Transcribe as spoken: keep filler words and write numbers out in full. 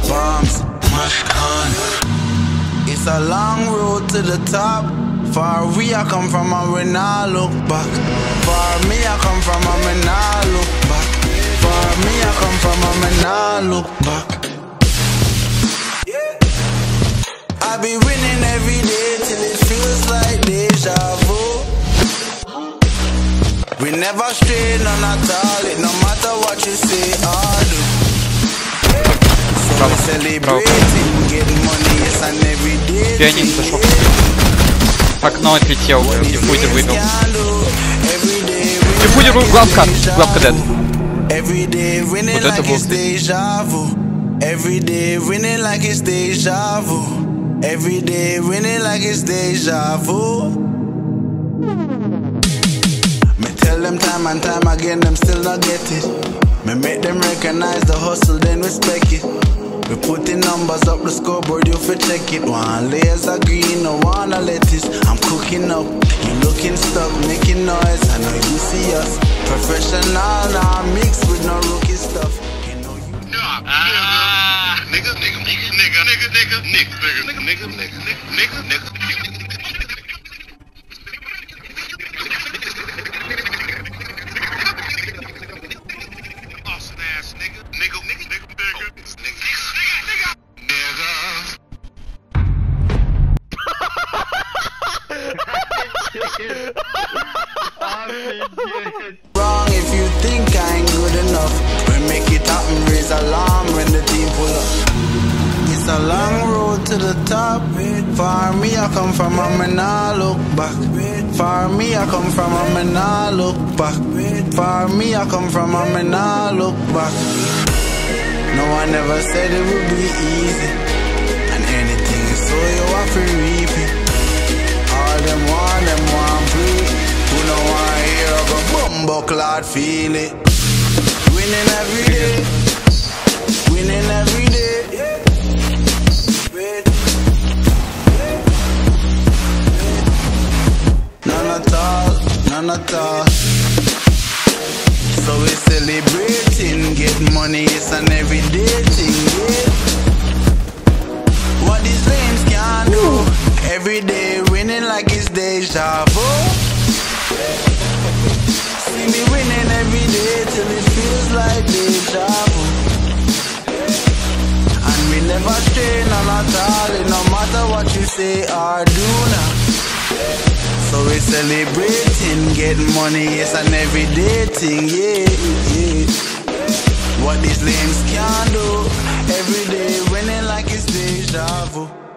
bombs, mash on. It's a long road to the top. Far we I come from and we nah look back. Far me I come from and we nah look back. Far me I come from and we nah look back. I be winning every day till it feels like deja vu. We never stray, none at all. It no matter what you say or do. So we celebrating, getting money, yes, and every day. Пианист зашел. Окно отлетел, диффузер выбил. Диффузер был, главка, главка дед. Вот это был. Every day winning like it's deja vu. Every day winning like it's deja vu. Me tell them time and time again, them still not get it. Me make them recognize the hustle, then respect it. We putting numbers up the scoreboard, you fi check it. One layers of green, no one of lettuce. I'm cooking up, you looking stuck, making noise. I know you see us, professional now, mixed with no rookie stuff. You know you. Ah, nigga, nigga, nigga, nigga, nigga, nigga, nigga, nigga, nigga, nigga, nigga, nigga. Awesome ass nigga, nigga, nigga, nigga, nigga, nigga, Wrong if you think I ain't good enough. We make it happen, raise alarm when the team pull up. It's a long road to the top. Far me I come from and me nah look back. Far me I come from and me nah look back. Far me I come from and me nah look back. No one ever said it would be easy. And anything is so you have to reap it. All them want, them want free. Who no want hear of a bumbo clot feel it. Winning every day. Winning every day. None at all, none at all. So we celebrating, get money, it's an everyday thing, yeah. What these lames can't do. Every day winning like it's deja vu. See me winning every day till it feels like deja vu. And we never stray, none at all. It no matter what you say or do now. So we celebrating, get money, it's an everyday thing, yeah, yeah. What these lames can't do. Every day winning like it's deja vu.